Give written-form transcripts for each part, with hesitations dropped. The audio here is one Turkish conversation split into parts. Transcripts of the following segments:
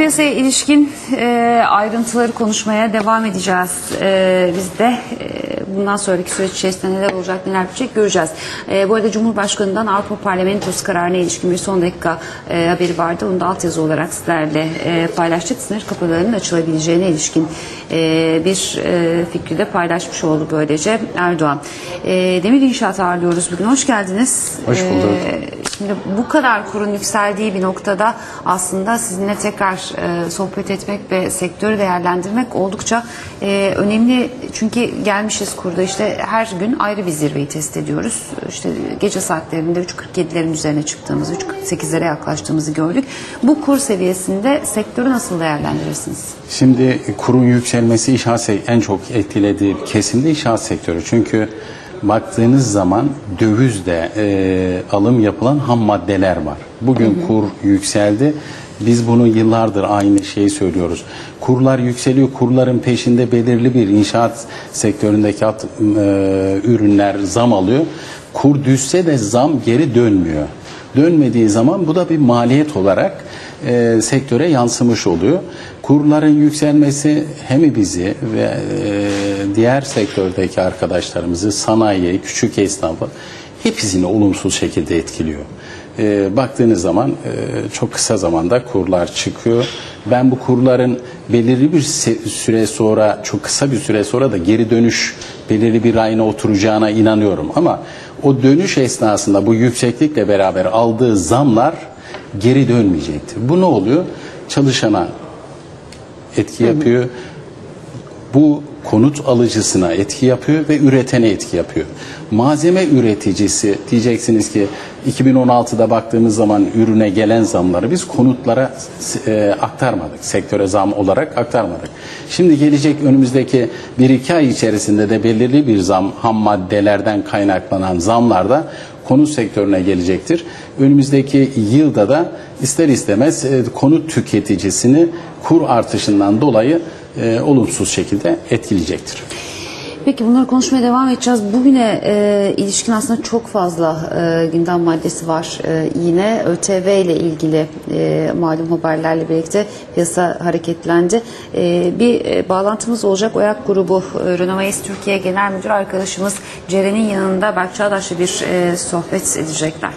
piyasaya ilişkin ayrıntıları konuşmaya devam edeceğiz. Biz de bundan sonraki süreç içerisinde neler olacak, neler bitecek göreceğiz. Bu arada Cumhurbaşkanı'ndan Avrupa Parlamentosu kararına ilişkin bir son dakika haberi vardı. Onu da altyazı olarak sizlerle paylaştık. Sınır kapılarının açılabileceğine ilişkin bir fikri de paylaşmış oldu böylece Erdoğan. Demir İnşaat ağırlıyoruz bugün. Hoş geldiniz. Hoş bulduk. Şimdi bu kadar kurun yükseldiği bir noktada aslında sizinle tekrar sohbet etmek ve sektörü değerlendirmek oldukça önemli. Çünkü gelmişiz kurda işte her gün ayrı bir zirveyi test ediyoruz. İşte gece saatlerinde 3.47'lerin üzerine çıktığımızı, 3.48'lere yaklaştığımızı gördük. Bu kur seviyesinde sektörü nasıl değerlendirirsiniz? Şimdi kurun yükselmesi en çok etkilediği kesim de inşaat sektörü. Çünkü baktığınız zaman dövizde alım yapılan ham maddeler var. Bugün kur yükseldi. Biz bunu yıllardır aynı şeyi söylüyoruz. Kurlar yükseliyor. Kurların peşinde belirli bir inşaat sektöründeki ürünler zam alıyor. Kur düşse de zam geri dönmüyor. Dönmediği zaman bu da bir maliyet olarak sektöre yansımış oluyor. Kurların yükselmesi hem bizi ve diğer sektördeki arkadaşlarımızı, sanayi, küçük esnafı hepsini olumsuz şekilde etkiliyor. Baktığınız zaman çok kısa zamanda kurlar çıkıyor. Ben bu kurların belirli bir süre sonra, çok kısa bir süre sonra da geri dönüş belirli bir rayına oturacağına inanıyorum. Ama o dönüş esnasında bu yükseklikle beraber aldığı zamlar geri dönmeyecektir. Bu ne oluyor? Çalışana etki yapıyor. Bu konut alıcısına etki yapıyor ve üretene etki yapıyor. Malzeme üreticisi diyeceksiniz ki 2016'da baktığımız zaman ürüne gelen zamları biz konutlara aktarmadık. Sektöre zam olarak aktarmadık. Şimdi gelecek önümüzdeki 1-2 ay içerisinde de belirli bir zam, ham maddelerden kaynaklanan zamlar da konut sektörüne gelecektir. Önümüzdeki yılda da ister istemez konut tüketicisini kur artışından dolayı olumsuz şekilde etkileyecektir. Peki bunları konuşmaya devam edeceğiz. Bugüne ilişkin aslında çok fazla gündem maddesi var. Yine ÖTV ile ilgili malum haberlerle birlikte piyasa hareketlendi. Bir bağlantımız olacak. OYAK grubu Renovays Türkiye Genel Müdürü arkadaşımız Ceren'in yanında Berk Çağdaş'la bir sohbet edecekler.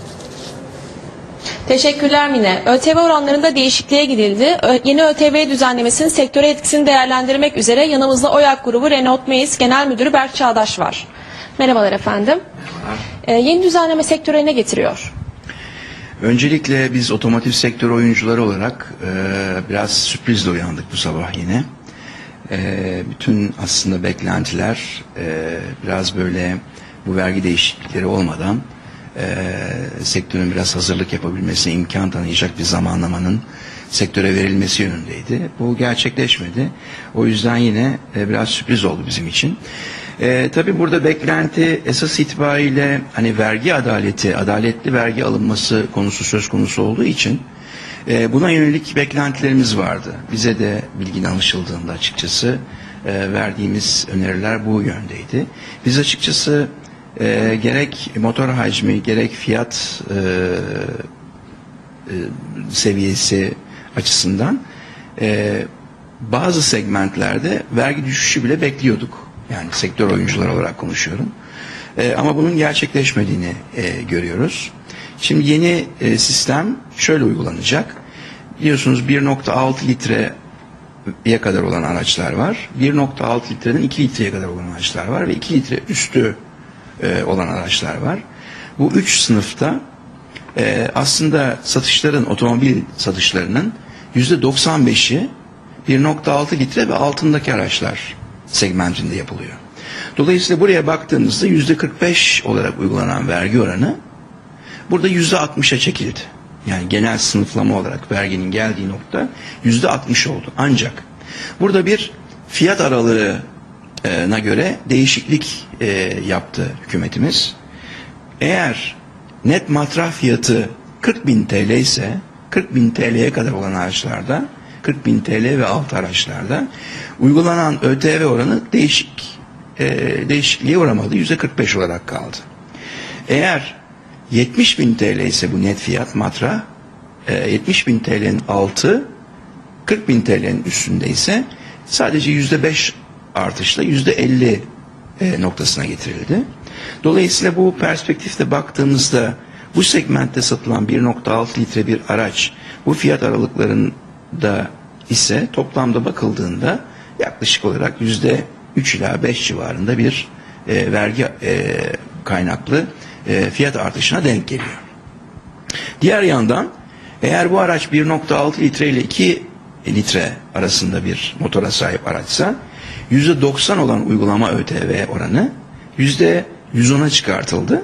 Teşekkürler Mine. ÖTV oranlarında değişikliğe gidildi. Yeni ÖTV düzenlemesinin sektöre etkisini değerlendirmek üzere yanımızda OYAK grubu Renovays Genel Müdürü Berk Çağdaş var. Merhabalar efendim. Yeni düzenleme sektöre ne getiriyor? Öncelikle biz otomotiv sektörü oyuncuları olarak biraz sürprizle uyandık bu sabah yine. Bütün aslında beklentiler biraz böyle bu vergi değişiklikleri olmadan sektörün biraz hazırlık yapabilmesine imkan tanıyacak bir zamanlamanın sektöre verilmesi yönündeydi. Bu gerçekleşmedi. O yüzden yine biraz sürpriz oldu bizim için. Tabii burada beklenti esas itibariyle hani vergi adaleti, adaletli vergi alınması konusu söz konusu olduğu için buna yönelik beklentilerimiz vardı. Bize de bilgi anlaşıldığında açıkçası verdiğimiz öneriler bu yöndeydi. Biz açıkçası gerek motor hacmi gerek fiyat seviyesi açısından bazı segmentlerde vergi düşüşü bile bekliyorduk. Yani sektör oyuncuları olarak konuşuyorum. Ama bunun gerçekleşmediğini görüyoruz. Şimdi yeni sistem şöyle uygulanacak. Biliyorsunuz 1.6 litreye kadar olan araçlar var. 1.6 litreden 2 litreye kadar olan araçlar var ve 2 litre üstü olan araçlar var. Bu 3 sınıfta aslında satışların, otomobil satışlarının %95'i 1.6 litre ve altındaki araçlar segmentinde yapılıyor. Dolayısıyla buraya baktığımızda %45 olarak uygulanan vergi oranı burada %60'a çekildi. Yani genel sınıflama olarak verginin geldiği nokta %60 oldu. Ancak burada bir fiyat aralığına göre değişiklik yaptı hükümetimiz. Eğer net matrah fiyatı 40.000 TL ise 40.000 TL'ye kadar olan araçlarda 40.000 TL ve alt araçlarda uygulanan ÖTV oranı değişikliğe uğramadı. %45 olarak kaldı. Eğer 70.000 TL ise bu net fiyat matrah 70.000 TL'nin altı 40.000 TL'nin üstünde ise sadece %5 artışla %50 noktasına getirildi. Dolayısıyla bu perspektifte baktığımızda bu segmentte satılan 1.6 litre bir araç bu fiyat aralıklarında ise toplamda bakıldığında yaklaşık olarak %3 ila 5 civarında bir vergi kaynaklı fiyat artışına denk geliyor. Diğer yandan eğer bu araç 1.6 litre ile 2 litre arasında bir motora sahip araçsa %90 olan uygulama ÖTV oranı %110'a çıkartıldı.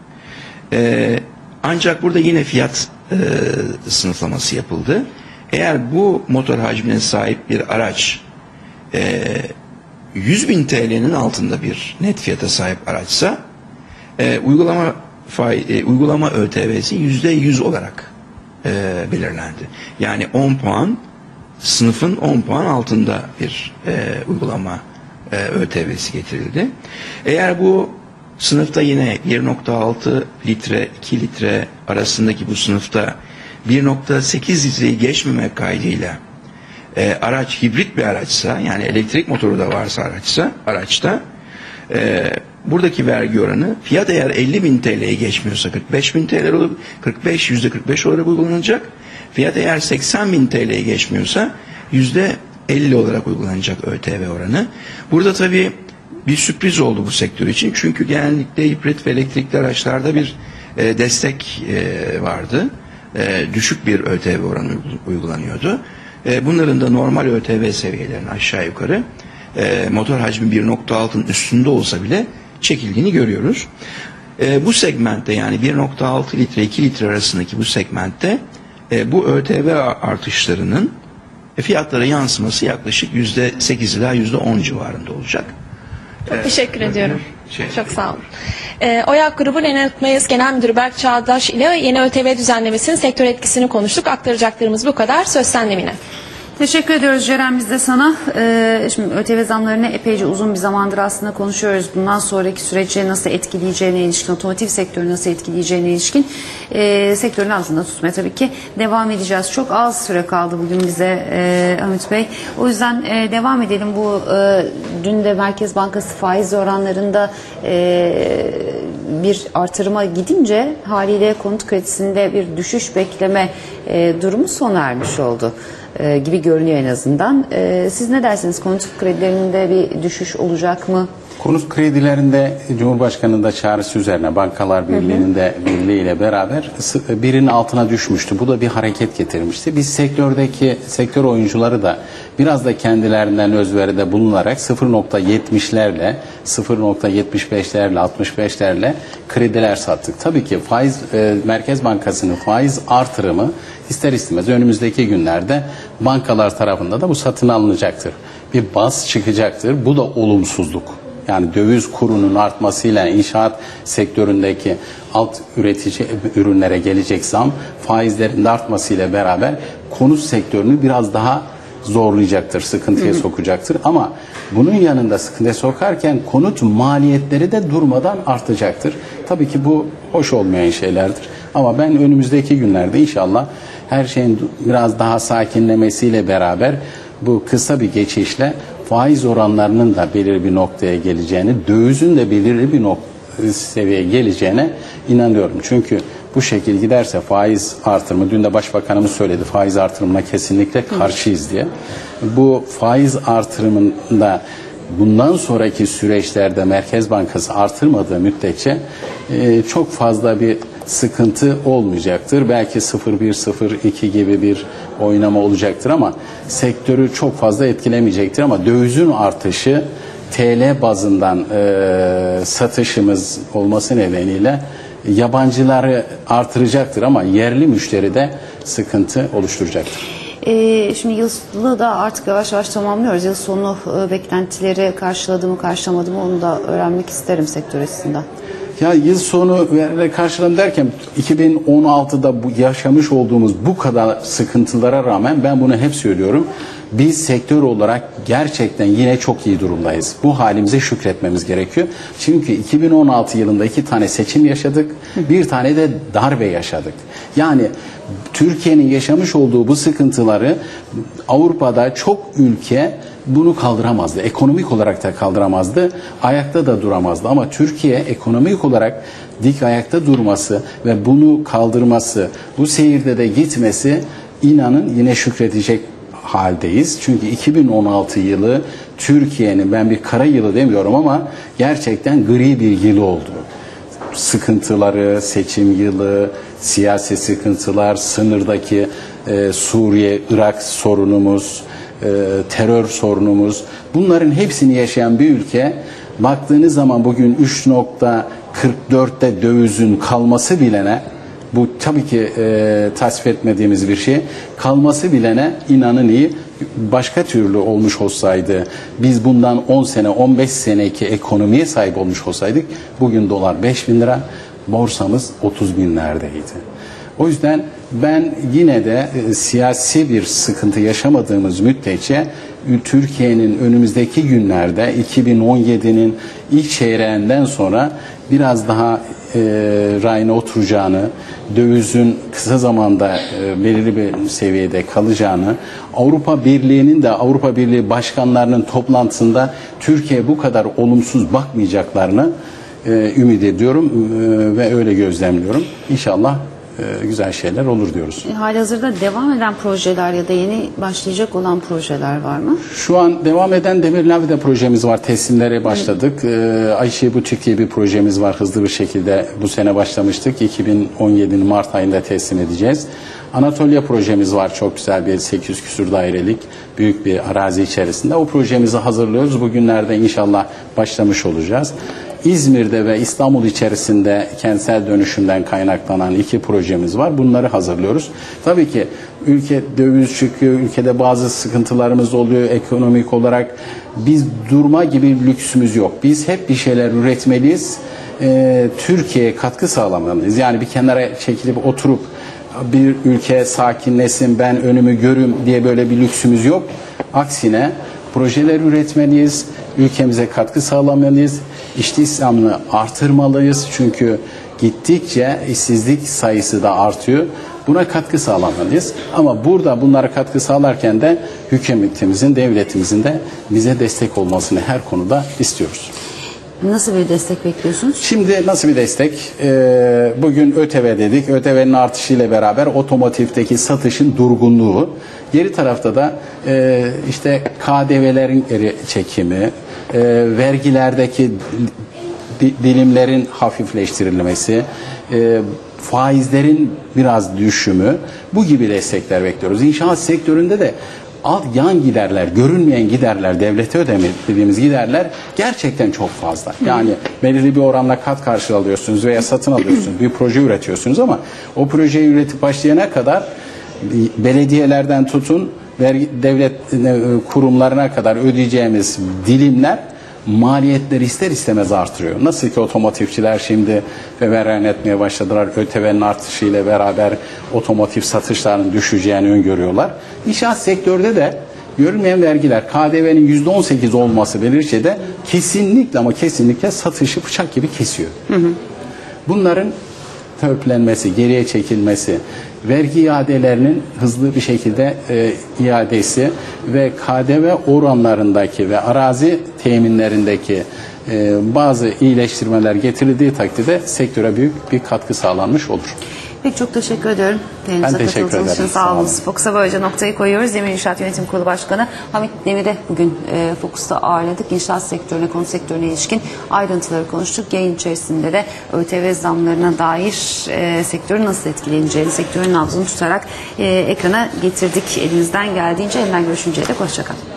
Ancak burada yine fiyat sınıflaması yapıldı. Eğer bu motor hacmine sahip bir araç 100.000 TL'nin altında bir net fiyata sahip araçsa uygulama ÖTV'si %100 olarak belirlendi. Yani 10 puan sınıfın 10 puan altında bir uygulama ÖTV'si getirildi. Eğer bu sınıfta yine 1.6 litre 2 litre arasındaki bu sınıfta 1.8 litreyi geçmemek kaydıyla araç hibrit bir araçsa, yani elektrik motoru da varsa araçta buradaki vergi oranı fiyat eğer 50.000 TL'ye geçmiyorsa 45.000 TL olup %45 olarak uygulanacak. Fiyat eğer 80.000 TL'ye geçmiyorsa %50 olarak uygulanacak ÖTV oranı. Burada tabii bir sürpriz oldu bu sektör için. Çünkü genellikle hibrit ve elektrikli araçlarda bir destek vardı. Düşük bir ÖTV oranı uygulanıyordu. Bunların da normal ÖTV seviyelerinin aşağı yukarı motor hacmi 1.6'nın üstünde olsa bile çekildiğini görüyoruz. Bu segmentte, yani 1.6 litre 2 litre arasındaki bu segmentte bu ÖTV artışlarının fiyatlara yansıması yaklaşık %8 ila %10 civarında olacak. Çok teşekkür ediyorum. Çok sağ olun. OYAK Grubu Renault Mayıs Genel Müdürü Berk Çağdaş ile yeni ÖTV düzenlemesinin sektör etkisini konuştuk. Aktaracaklarımız bu kadar. Söz sende Mine. Teşekkür ediyoruz Ceren, biz de sana. Şimdi ÖTV zamlarını epeyce uzun bir zamandır aslında konuşuyoruz. Bundan sonraki süreci nasıl etkileyeceğine ilişkin, otomotiv sektörü nasıl etkileyeceğine ilişkin sektörün altında tutmaya tabii ki devam edeceğiz. Çok az süre kaldı bugün bize Hamit Bey. O yüzden devam edelim. Bu dün de Merkez Bankası faiz oranlarında bir artırıma gidince haliyle konut kredisinde bir düşüş bekleme durumu sona ermiş oldu gibi görünüyor en azından. Siz ne dersiniz? Konut kredilerinde bir düşüş olacak mı? Konut kredilerinde Cumhurbaşkanı'nın da çağrısı üzerine Bankalar Birliği'nin de birliğiyle beraber birinin altına düşmüştü. Bu da bir hareket getirmişti. Biz sektör oyuncuları da biraz da kendilerinden özveride bulunarak 0.70'lerle 0.75'lerle 65'lerle krediler sattık. Tabii ki Merkez Bankası'nın faiz artırımı ister istemez önümüzdeki günlerde bankalar tarafında da bu satın alınacaktır. Bir baz çıkacaktır. Bu da olumsuzluk. Yani döviz kurunun artmasıyla inşaat sektöründeki alt üretici ürünlere gelecek zam, faizlerin de artmasıyla beraber konut sektörünü biraz daha zorlayacaktır, sıkıntıya sokacaktır. Ama bunun yanında sıkıntıya sokarken konut maliyetleri de durmadan artacaktır. Tabii ki bu hoş olmayan şeylerdir. Ama ben önümüzdeki günlerde inşallah her şeyin biraz daha sakinlemesiyle beraber bu kısa bir geçişle faiz oranlarının da belirli bir noktaya geleceğini, dövizin de belirli bir seviyeye geleceğine inanıyorum. Çünkü bu şekilde giderse faiz artırımı, dün de Başbakanımız söyledi, faiz artırımına kesinlikle karşıyız diye. Bu faiz artırımında bundan sonraki süreçlerde Merkez Bankası artırmadığı müddetçe çok fazla bir sıkıntı olmayacaktır. Belki 0.1-0.2 gibi bir oynama olacaktır ama sektörü çok fazla etkilemeyecektir. Ama dövizin artışı TL bazından satışımız olması nedeniyle yabancıları artıracaktır ama yerli müşteri de sıkıntı oluşturacaktır. Şimdi yılı da artık yavaş yavaş tamamlıyoruz. Yıl sonu beklentileri karşıladı mı karşılamadı mı onu da öğrenmek isterim sektör açısından. Ya yıl sonu karşıladım derken 2016'da bu yaşamış olduğumuz bu kadar sıkıntılara rağmen ben bunu hep söylüyorum. Biz sektör olarak gerçekten yine çok iyi durumdayız. Bu halimize şükretmemiz gerekiyor. Çünkü 2016 yılında 2 tane seçim yaşadık. Bir tane de darbe yaşadık. Yani Türkiye'nin yaşamış olduğu bu sıkıntıları Avrupa'da çok ülke bunu kaldıramazdı. Ekonomik olarak da kaldıramazdı. Ayakta da duramazdı. Ama Türkiye ekonomik olarak dik ayakta durması ve bunu kaldırması, bu seyirde de gitmesi, inanın yine şükredecek haldeyiz. Çünkü 2016 yılı Türkiye'nin, ben bir kara yılı demiyorum ama gerçekten gri bir yıl oldu. Sıkıntıları, seçim yılı, siyasi sıkıntılar, sınırdaki Suriye, Irak sorunumuz, terör sorunumuz, bunların hepsini yaşayan bir ülke, baktığınız zaman bugün 3.44'te dövizin kalması bilene, bu tabii ki tasvip etmediğimiz bir şey, kalması bilene inanın iyi, başka türlü olmuş olsaydı, biz bundan 10 sene 15 seneki ekonomiye sahip olmuş olsaydık, bugün dolar 5.000 lira, borsamız 30 binlerdeydi. O yüzden ben yine de siyasi bir sıkıntı yaşamadığımız müddetçe Türkiye'nin önümüzdeki günlerde 2017'nin ilk çeyreğinden sonra biraz daha rayına oturacağını, dövizin kısa zamanda belirli bir seviyede kalacağını, Avrupa Birliği'nin de Avrupa Birliği başkanlarının toplantısında Türkiye'ye bu kadar olumsuz bakmayacaklarını ümit ediyorum ve öyle gözlemliyorum. İnşallah güzel şeyler olur diyoruz. Halihazırda devam eden projeler ya da yeni başlayacak olan projeler var mı? Şu an devam eden Demirlavide projemiz var. Teslimlere başladık. Ayşe Butik diye bir projemiz var. Hızlı bir şekilde bu sene başlamıştık. 2017'nin Mart ayında teslim edeceğiz. Anatolia projemiz var. Çok güzel bir 800 küsur dairelik büyük bir arazi içerisinde. O projemizi hazırlıyoruz. Bugünlerde inşallah başlamış olacağız. İzmir'de ve İstanbul içerisinde kentsel dönüşümden kaynaklanan 2 projemiz var. Bunları hazırlıyoruz. Tabii ki ülke döviz çıkıyor, ülkede bazı sıkıntılarımız oluyor ekonomik olarak. Biz durma gibi bir lüksümüz yok. Biz hep bir şeyler üretmeliyiz. Türkiye'ye katkı sağlamalıyız. Yani bir kenara çekilip oturup bir ülke sakinleşsin, ben önümü görüm diye böyle bir lüksümüz yok. Aksine projeler üretmeliyiz, ülkemize katkı sağlamalıyız, istihdamını artırmalıyız. Çünkü gittikçe işsizlik sayısı da artıyor. Buna katkı sağlamalıyız. Ama burada bunlara katkı sağlarken de hükümetimizin, devletimizin de bize destek olmasını her konuda istiyoruz. Nasıl bir destek bekliyorsunuz? Şimdi nasıl bir destek? Bugün ÖTV dedik. ÖTV'nin artışıyla beraber otomotivdeki satışın durgunluğu. Geri tarafta da işte KDV'lerin geri çekimi, vergilerdeki dilimlerin hafifleştirilmesi, faizlerin biraz düşümü, bu gibi destekler bekliyoruz. İnşaat sektöründe de yan giderler, görünmeyen giderler, devlete ödemediğimiz giderler gerçekten çok fazla. Yani belirli bir oranla kat karşı alıyorsunuz veya satın alıyorsunuz, bir proje üretiyorsunuz ama o projeyi üretip başlayana kadar belediyelerden tutun, devlet kurumlarına kadar ödeyeceğimiz dilimler maliyetleri ister istemez artırıyor. Nasıl ki otomotivçiler şimdi feveran etmeye başladılar. ÖTV'nin artışıyla beraber otomotiv satışlarının düşeceğini öngörüyorlar. İnşaat sektörde de görülmeyen vergiler, KDV'nin %18 olması belirse de kesinlikle ama kesinlikle satışı bıçak gibi kesiyor. Bunların törpülenmesi, geriye çekilmesi, vergi iadelerinin hızlı bir şekilde iadesi ve KDV oranlarındaki ve arazi teminlerindeki bazı iyileştirmeler getirildiği takdirde sektöre büyük bir katkı sağlanmış olur. Peki, çok teşekkür ediyorum. Ben teşekkür ederim. Sağ olun. Fokus'a böylece noktayı koyuyoruz. Demir İnşaat Yönetim Kurulu Başkanı Hamit Demir'i bugün Fokus'ta ağırladık. İnşaat sektörüne, konut sektörüne ilişkin ayrıntıları konuştuk. Yayın içerisinde de ÖTV zamlarına dair sektörün nasıl etkileneceğini, sektörün nabzını tutarak ekrana getirdik. Elimizden geldiğince, yeniden görüşünceye dek hoşça kalın.